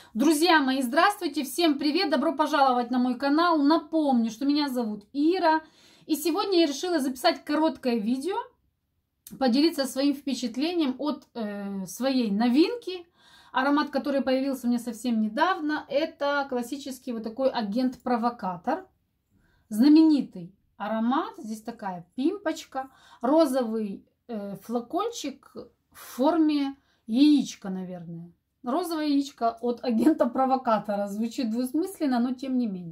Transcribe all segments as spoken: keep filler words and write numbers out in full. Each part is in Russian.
Друзья мои, здравствуйте, всем привет, добро пожаловать на мой канал. Напомню, что меня зовут Ира, и сегодня я решила записать короткое видео, поделиться своим впечатлением от э, своей новинки. Аромат, который появился у меня совсем недавно, это классический вот такой агент-провокатор. Знаменитый аромат, здесь такая пимпочка, розовый э, флакончик в форме яичка, наверное. Розовое яичко от агента-провокатора. Звучит двусмысленно, но тем не менее.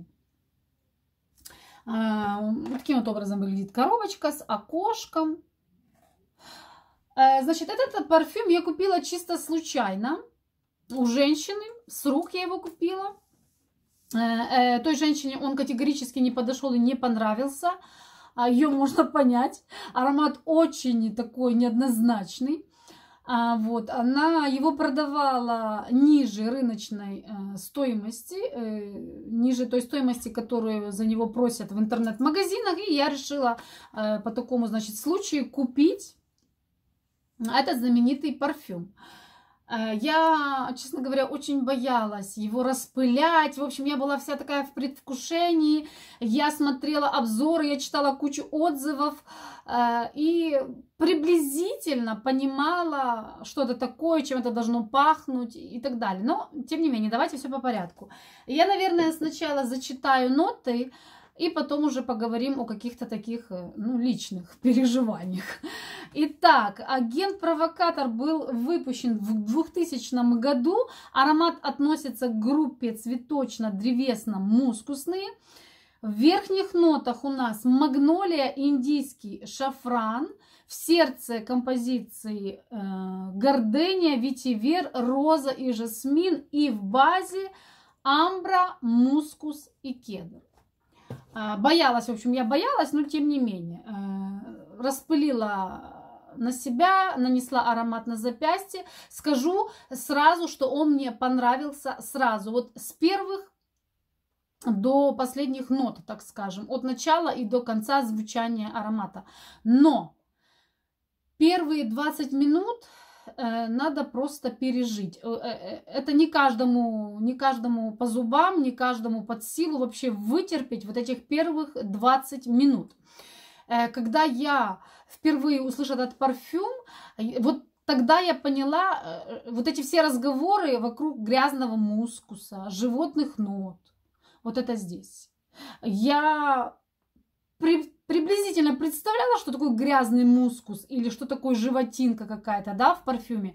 А, таким вот образом выглядит коробочка с окошком. А, значит, этот парфюм я купила чисто случайно у женщины. С рук я его купила. А, той женщине он категорически не подошел и не понравился. Ее можно понять. Аромат очень такой неоднозначный. А, вот, она его продавала ниже рыночной э, стоимости, э, ниже той стоимости, которую за него просят в интернет-магазинах. И я решила э, по такому, значит, случаю купить этот знаменитый парфюм. Э, я, честно говоря, очень боялась его распылять. В общем, я была вся такая в предвкушении. Я смотрела обзоры, я читала кучу отзывов. И приблизительно понимала, что это такое, чем это должно пахнуть и так далее. Но, тем не менее, давайте все по порядку. Я, наверное, сначала зачитаю ноты, и потом уже поговорим о каких-то таких, ну, личных переживаниях. Итак, агент-провокатор был выпущен в двухтысячном году. Аромат относится к группе цветочно-древесно-мускусные. В верхних нотах у нас магнолия, индийский шафран. В сердце композиции э, гордения, ветивер, роза и жасмин. И в базе амбра, мускус и кедр. Э, боялась, в общем, я боялась, но тем не менее. Э, распылила на себя, нанесла аромат на запястье. Скажу сразу, что он мне понравился сразу. Вот с первых до последних нот, так скажем, от начала и до конца звучания аромата. Но первые двадцать минут э, надо просто пережить. Э, э, это не каждому, не каждому по зубам, не каждому под силу вообще вытерпеть вот этих первых двадцать минут. Э, когда я впервые услышала этот парфюм, вот тогда я поняла э, вот эти все разговоры вокруг грязного мускуса, животных нот. Вот это здесь. Я при, приблизительно представляла, что такое грязный мускус или что такое животинка какая-то, да, в парфюме.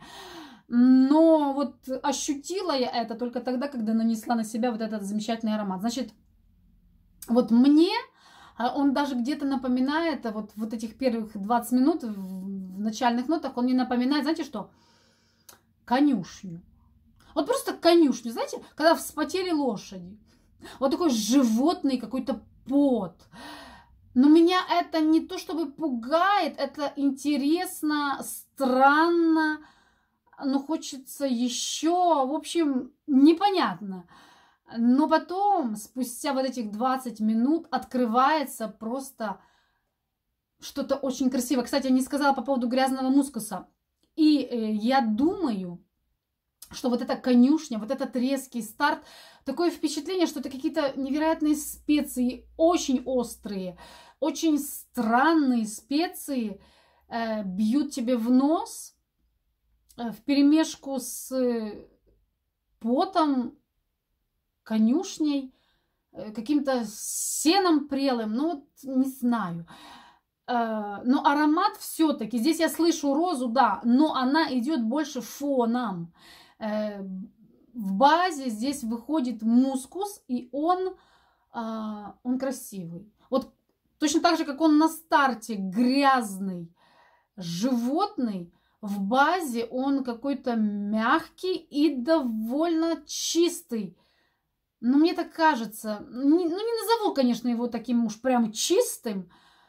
Но вот ощутила я это только тогда, когда нанесла на себя вот этот замечательный аромат. Значит, вот мне он даже где-то напоминает, вот, вот этих первых двадцать минут в начальных нотах, он мне напоминает, знаете что? Конюшню. Вот просто конюшню, знаете, когда вспотели лошади. Вот такой животный какой-то пот. Но меня это не то чтобы пугает, это интересно, странно, но хочется еще, в общем, непонятно. Но потом, спустя вот этих двадцать минут, открывается просто что-то очень красивое. Кстати, я не сказала по поводу грязного мускуса. И э, я думаю, что вот эта конюшня, вот этот резкий старт, такое впечатление, что это какие-то невероятные специи, очень острые, очень странные специи э, бьют тебе в нос э, вперемешку с потом, конюшней, э, каким-то сеном прелым, ну вот не знаю. Э, но аромат все-таки, здесь я слышу розу, да, но она идет больше фоном. В базе здесь выходит мускус, и он, а, он красивый. Вот точно так же, как он на старте грязный, животный, в базе он какой-то мягкий и довольно чистый. Ну, мне так кажется. Не, ну, не назову, конечно, его таким уж прям чистым,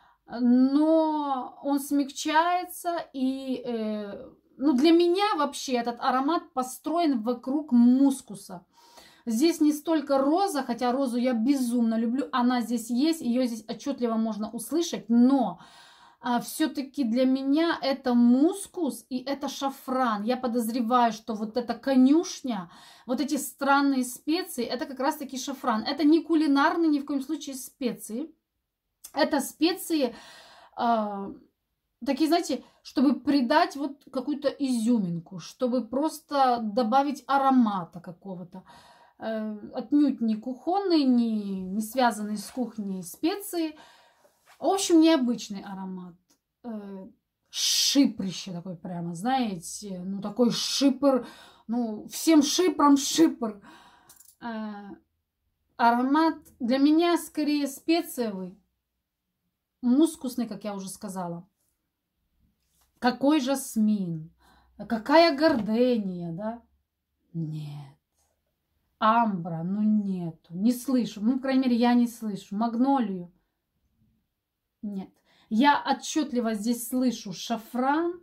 но он смягчается и... Э, Ну, для меня вообще этот аромат построен вокруг мускуса. Здесь не столько роза, хотя розу я безумно люблю. Она здесь есть, ее здесь отчетливо можно услышать. Но все-таки для меня это мускус и это шафран. Я подозреваю, что вот эта конюшня, вот эти странные специи, это как раз-таки шафран. Это не кулинарные ни в коем случае специи. Это специи, э, такие, знаете, чтобы придать вот какую-то изюминку, чтобы просто добавить аромата какого-то. Э, отнюдь не кухонные, не, не связанные с кухней специи. В общем, необычный аромат. Э, шиприще такой прямо, знаете. Ну, такой шипр. Ну, всем шипром шипр. Э, аромат для меня скорее специевый. Мускусный, как я уже сказала. Какой жасмин. Какая гордения, да? Нет. Амбра, ну нету. Не слышу. Ну, по крайней мере, я не слышу. Магнолию. Нет. Я отчетливо здесь слышу шафран,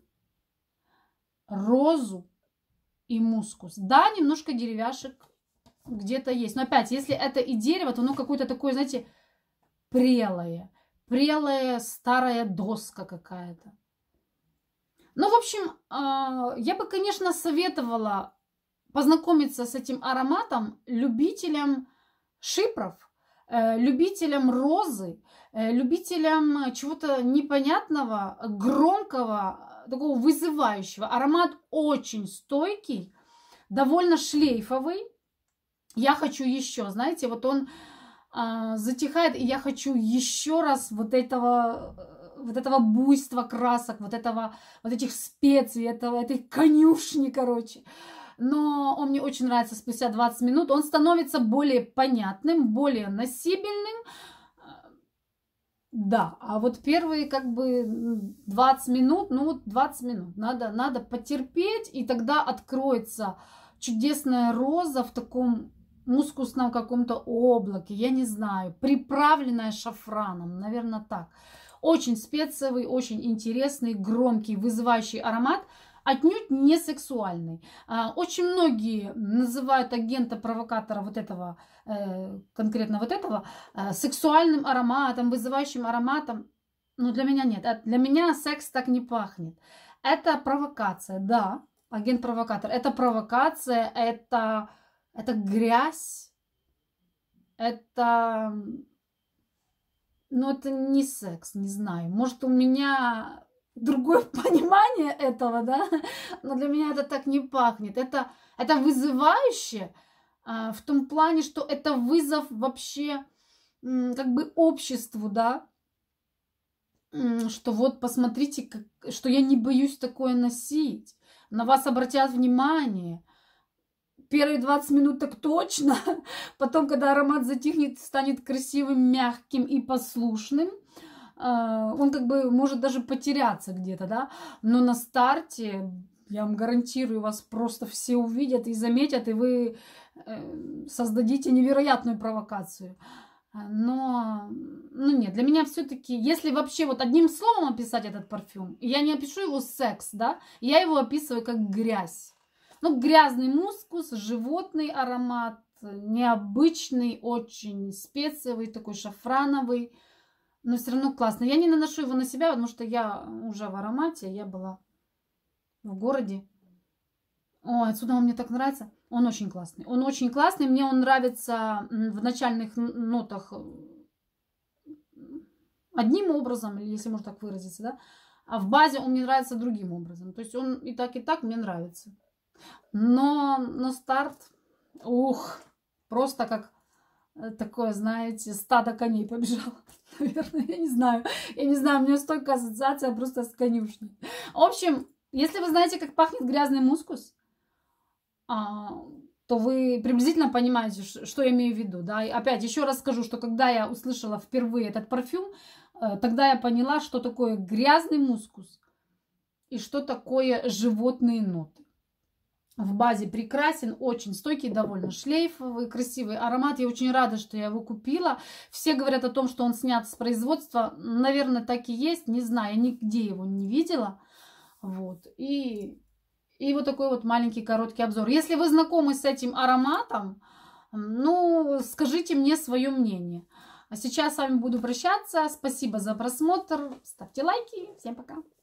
розу и мускус. Да, немножко деревяшек где-то есть. Но опять, если это и дерево, то оно какое-то такое, знаете, прелое. Прелая старая доска какая-то. Ну, в общем, я бы, конечно, советовала познакомиться с этим ароматом любителям шипров, любителям розы, любителям чего-то непонятного, громкого, такого вызывающего. Аромат очень стойкий, довольно шлейфовый. Я хочу еще, знаете, вот он а, затихает, и я хочу еще раз вот этого, вот этого буйства красок, вот этого, вот этих специй, этого, этой конюшни, короче. Но он мне очень нравится спустя двадцать минут. Он становится более понятным, более носибельным. Да, а вот первые как бы двадцать минут, ну вот двадцать минут, надо, надо потерпеть, и тогда откроется чудесная роза в таком мускусном каком-то облаке, я не знаю, приправленная шафраном, наверное, так. Очень специевый, очень интересный, громкий, вызывающий аромат. Отнюдь не сексуальный. Очень многие называют агента-провокатора вот этого, конкретно вот этого, сексуальным ароматом, вызывающим ароматом. Но для меня нет. Для меня секс так не пахнет. Это провокация, да, агент-провокатор. Это провокация, это, это грязь, это... Ну, это не секс, не знаю. Может, у меня... другое понимание этого, да, но для меня это так не пахнет. Это, это вызывающе а, в том плане, что это вызов вообще м, как бы обществу, да, м, что вот посмотрите, как, что я не боюсь такое носить, на вас обратят внимание. Первые двадцать минут так точно, потом, когда аромат затихнет, станет красивым, мягким и послушным. Он как бы может даже потеряться где-то, да, но на старте, я вам гарантирую, вас просто все увидят и заметят, и вы создадите невероятную провокацию. Но, ну нет, для меня все-таки, если вообще вот одним словом описать этот парфюм, я не опишу его секс, да, я его описываю как грязь. Ну, грязный мускус, животный аромат, необычный, очень специевый, такой шафрановый. Но все равно классно. Я не наношу его на себя, потому что я уже в аромате. Я была в городе. О, отсюда он мне так нравится. Он очень классный. Он очень классный. Мне он нравится в начальных нотах одним образом, или если можно так выразиться, да. А в базе он мне нравится другим образом. То есть он и так, и так мне нравится. Но на старт, ух, просто как... такое, знаете, стадо коней побежало. Наверное, я не знаю. Я не знаю, у меня столько ассоциация просто с конюшней. В общем, если вы знаете, как пахнет грязный мускус, то вы приблизительно понимаете, что я имею в виду. Да? И опять, еще раз скажу, что когда я услышала впервые этот парфюм, тогда я поняла, что такое грязный мускус и что такое животные ноты. В базе прекрасен, очень стойкий, довольно шлейфовый, красивый аромат. Я очень рада, что я его купила. Все говорят о том, что он снят с производства. Наверное, так и есть. Не знаю, я нигде его не видела. Вот. И, и вот такой вот маленький короткий обзор. Если вы знакомы с этим ароматом, ну, скажите мне свое мнение. А сейчас с вами буду прощаться. Спасибо за просмотр. Ставьте лайки. Всем пока.